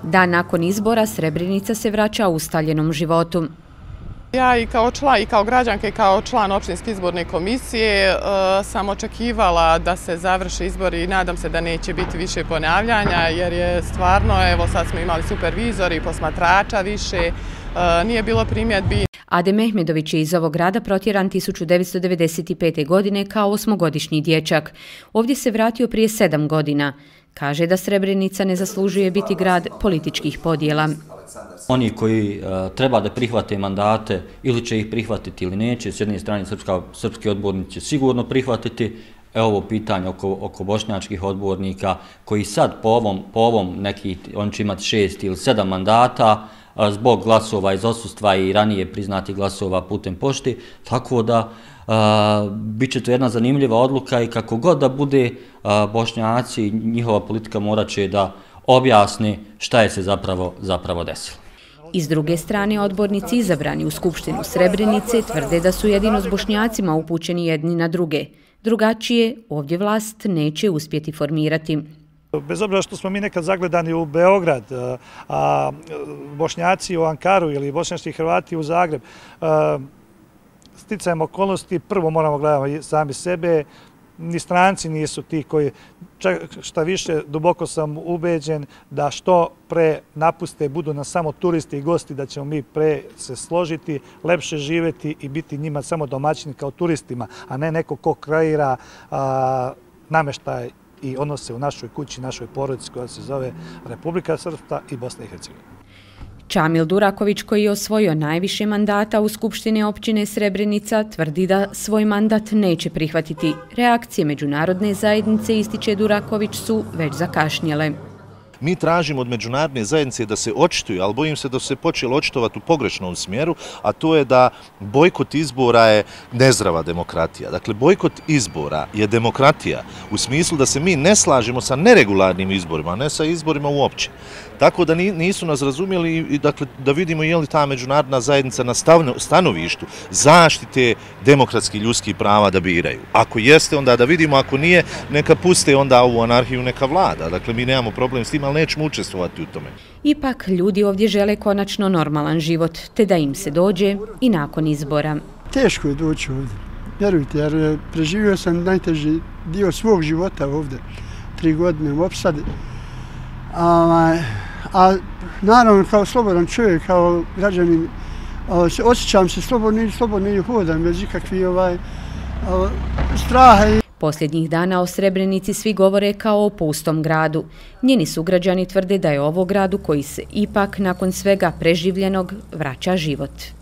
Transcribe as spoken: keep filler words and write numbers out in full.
Dan nakon izbora Srebrenica se vraća ustaljenom životu. Ja i kao član, i kao građanka i kao član općinske izborne komisije sam očekivala da se završe izbori i nadam se da neće biti više ponavljanja jer je stvarno, evo sad smo imali supervizori, posmatrača više, nije bilo primjedbi. Adem Mehmedović je iz ovog grada protjeran tisuću devetsto devedeset pete. godine kao osmogodišnji dječak. Ovdje se vratio prije sedam godina. Kaže da Srebrenica ne zaslužuje biti grad političkih podjela. Oni koji uh, treba da prihvate mandate ili će ih prihvatiti ili neće, s jedne strane srpska, srpski odbornici će sigurno prihvatiti. Evo ovo pitanje oko, oko bošnjačkih odbornika koji sad po ovom, po ovom neki, on će imati šest ili sedam mandata uh, zbog glasova iz odsustva i ranije priznati glasova putem pošti, tako da uh, bit će to jedna zanimljiva odluka i kako god da bude uh, Bošnjaci, njihova politika morat će da objasni šta je se zapravo, zapravo desilo. I s druge strane, odbornici izabrani u Skupštinu Srebrenice tvrde da su jedino s Bošnjacima upućeni jedni na druge. Drugačije ovdje vlast neće uspjeti formirati. Bez obzira što smo mi nekad zagledani u Beograd, a Bošnjaci u Ankaru ili bošnjački Hrvati u Zagreb, sticajem okolnosti prvo moramo gledati sami sebe, ni stranci nisu ti koji, šta više, duboko sam ubeđen da što pre napuste, budu nam samo turisti i gosti, da ćemo mi pre se složiti, lepše živjeti i biti njima samo domaćini kao turistima, a ne neko ko kreira a, namještaj i odnose u našoj kući, našoj porodici koja se zove Republika Srpska i Bosna i Hercegovina. Čamil Duraković, koji je osvojio najviše mandata u Skupštine općine Srebrenica, tvrdi da svoj mandat neće prihvatiti. Reakcije međunarodne zajednice, ističe Duraković, su već zakašnjele. Mi tražimo od međunarodne zajednice da se očituju, ali bojim se da su se počeli očitovati u pogrešnom smjeru, a to je da bojkot izbora je nezdrava demokratija. Dakle, bojkot izbora je demokratija u smislu da se mi ne slažemo sa neregularnim izborima, a ne sa izborima uopće. Tako da nisu nas razumjeli i dakle, da vidimo je li ta međunarodna zajednica na stanovištu zaštite demokratskih ljudskih prava da biraju. Ako jeste, onda da vidimo, ako nije, neka puste onda ovu anarhiju, neka vlada. Dakle, mi nemamo problem s tim, ali nećemo učestvovati u tome. Ipak, ljudi ovdje žele konačno normalan život, te da im se dođe i nakon izbora. Teško je doći ovdje, vjerujte, jer preživio sam najteži dio svog života ovdje, tri godine u opsadi. A, a naravno, kao slobodan čovjek, kao građanin, osjećam se slobodno i slobodno i hodam bez ikakvih ovaj, straha. Posljednjih dana o Srebrenici svi govore kao o pustom gradu. Njeni sugrađani tvrde da je ovo gradu koji se ipak nakon svega preživljenog vraća život.